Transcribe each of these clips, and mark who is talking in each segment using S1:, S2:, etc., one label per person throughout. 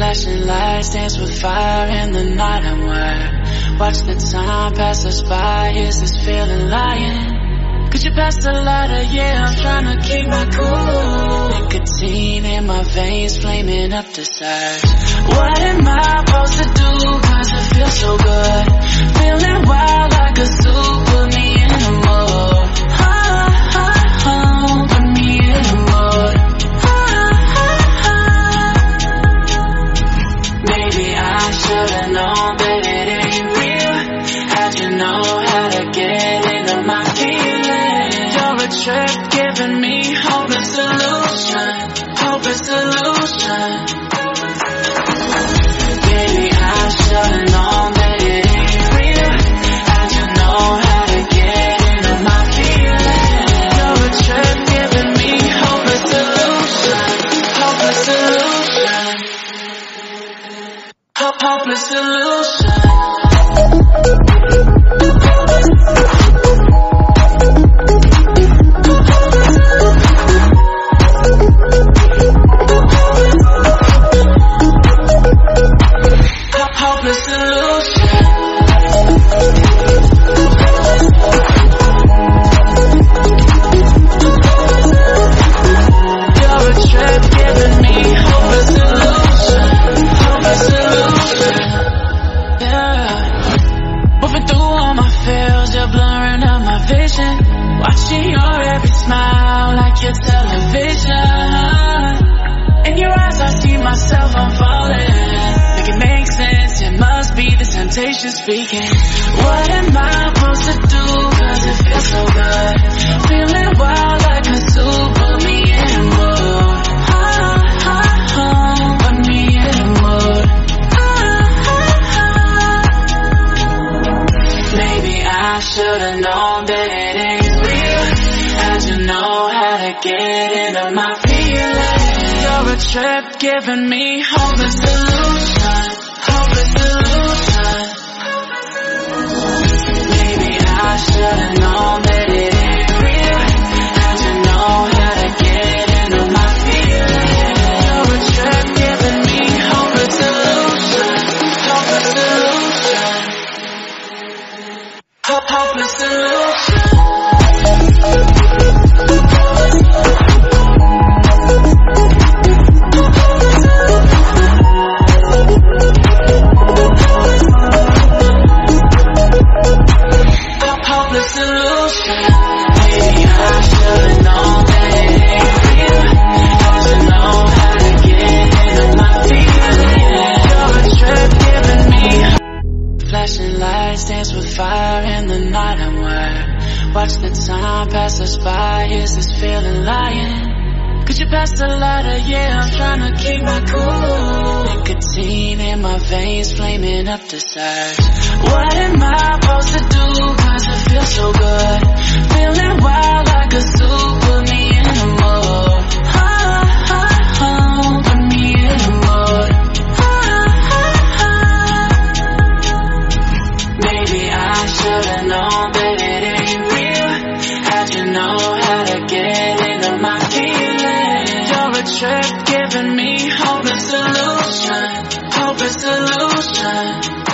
S1: Flashing lights dance with fire in the night. I'm wired. Watch the time pass us by. Is this feeling lying? Could you pass the lighter? Yeah, I'm trying to keep my cool. Nicotine in my veins, flaming up the sides. What am I supposed to do? Cause it feels so good. Feeling wild like a zoo. Put me in the mood. Put me in the mood. Maybe I should've known that it ain't real. How'd you know how to get into my feelings? You're a trip giving me hopeless solution. Hopeless solution. Maybe I should've known that it ain't real. How'd you know how to get into my feelings? You're a trip giving me hopeless solution. Hopeless solution. Hopeless solution. Hopeless solution. You're a trip giving me hopeless solution. Hopeless solution. Moving through all my feels, you're blurring out my vision. Watching your every smile like your television. In your eyes I see myself, I'm falling. Make it make sense, it must be the temptation speaking. What am I supposed to do? Cause it feels so good. Feeling wild like a zoo. Put me in the mood. Put me in the mood. Maybe I should've known that it ain't real. How'd you know how to get into my feelings? You're a trip giving me hopeless solution. Hopeless solution. Maybe I should've known that it ain't real. How'd you know how to get into my feelings? You're a trip giving me hopeless solution. Hopeless solution. Hopeless solution. Hopeless solution. Maybe I should've known that it ain't real. How'd you know how to get into my feelings? You're a trip giving me. Flashing lights dance with fire in the night. I'm wired. Watch the time pass us by. Is this feeling lying? Could you pass the lighter? Yeah, I'm trying to keep my cool. Nicotine in my veins, flaming up the sides. What am I supposed to do? Cause it feels so good. Feeling wild like a zoo. Put me in the mood. Put me in the mood. Maybe I should've known that it ain't real. How'd you know how to get into my feelings? You're a trip giving me hopeless solution. Hopeless solution.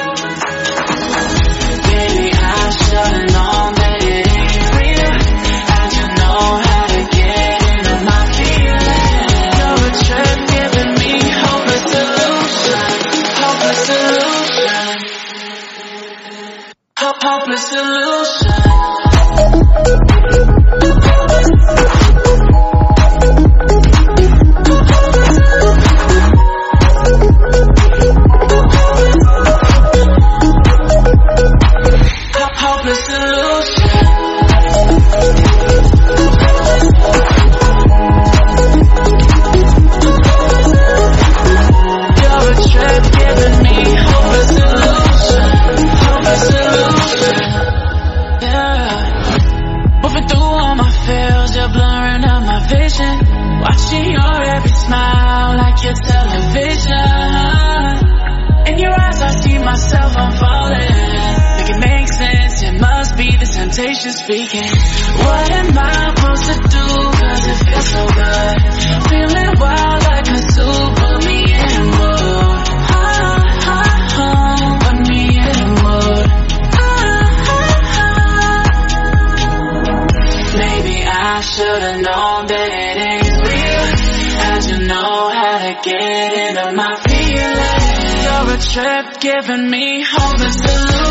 S1: Maybe I should've known that it ain't real. How'd you know how to get into my feelings? You're a trip giving me hopeless solution. Hopeless solution. Hopeless solution. Hopeless solution. You're a trip giving me hopeless solution. Hopeless solution. Moving through all my feels, you're blurring out my vision. Watching your every smile like your television. In your eyes I see myself, I'm falling. Make it make sense, it must be the temptation speaking. What am I supposed to do? Cause it feels so good. Feeling wild like a zoo. Put me in the mood. I should've known that it ain't real. How'd you know how to get into my feelings? You're a trip giving me homeless delusions.